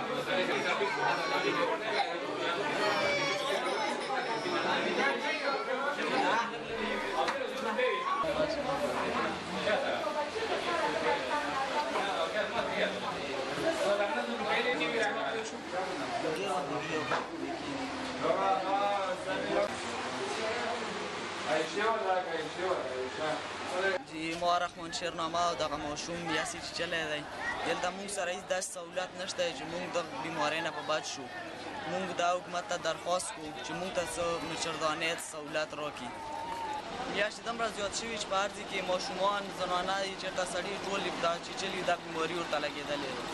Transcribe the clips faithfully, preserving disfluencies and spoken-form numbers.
جی ما رحمان شیرنامه او دغه ماشوم یاسې چې چلی دی دلته موږ سره هېڅ داسې سهولت نشته چې موږ د بیمارۍ نه په بد شو. موږ دا حکومت ته درخواست کوو چې موږ ته څه مچردانۍ سهولت راکړي. میاشتې دومره زیات شوي چې په هر ځای کې ماشومان زنانه یې چېرته سړي ټول دا چیچلي دا بیماري ورته لګېدلې ده.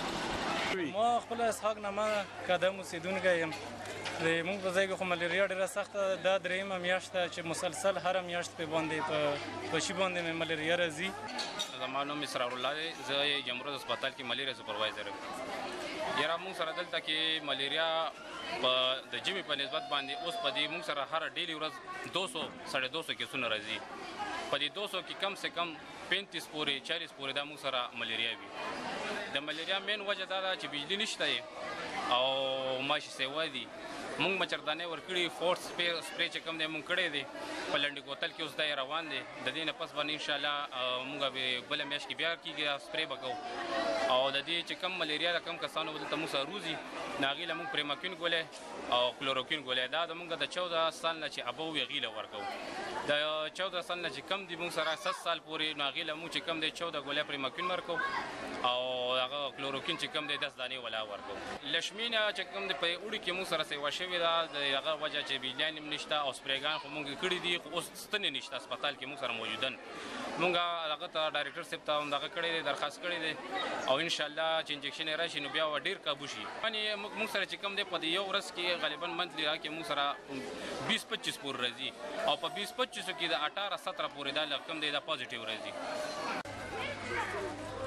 ما خپل اسحاق نامه قدم اوسېدونکی یم. د موږ په ځای کې خو ملیریا ډېره سخته ده. دا درېیمه میاشت ده چې مسلسل هره میاشت پې باندې په پشي باندې مې ملیریا راځي. زما نوم اسرار الله دی. زه جمرود هسپتال کې ملیریا سپروایزر یم. یاره موږ سره دلته کې ملیریا په د ژمي په نسبت باندې اوس په دې موږ سره هره ډېلې ورځ دو سو ساڑھے دو سو کیسونه راځي. په دې دو سو کې کم سے کم پینتیس پورې چالیس پورې دا موږ سره ملیریا وي. د ملیریا مین وجه دا ده چې بجلي نشته او ماشي سیوا دي. موږ مچردانې ورکړي فورس سپری چې کوم دی موږ کړی دی په لنډي کوتل کې اوس دا روان دی. د دې نه پس باندې انشاءالله موږ به بله میاشت کې بیا کېږي سپری به کوو او د دې چې کم ملیریا د کم کسانو به دلته موږ سره روزي نو هغې له موږ پریماکین ګولۍ او کلوروکین ګولۍ دا د موږ د چوده سال نه چې ابو وي هغې له ورکوو. د چوده سال نه چې کم دي موږ سره ست سال پورې نو هغې له موږ چې کم دی چوده ګولۍ پریماکین ورکوو او هغه کلوروکین چې کم دی دس دانې ولا ورکوو. لشمي نه چې کم دی په اوړي کې موږ سره سیوا شوې ده د هغه وجه چې بجلیان هم نشته او سپریګان خو موږ کړي دي خو اوس ستنې نشته هسپتال کې موږ سره موجودن. موږ هغه ته ډایرکټر صاحب ته هم دغه کړی دی درخواست کړی دی او انشاءالله چې انجکشن یې راشي نو بیا به ډېر کابو شي. یعنې موږ سره چې کم دی په یو ورځ کې غالبا منتلي را کې موږ سره بیس پچیس پورې راځي او په بیس پچیسو کې د اټاره ستره پورې دا کم دی دا پازیټیو راځي.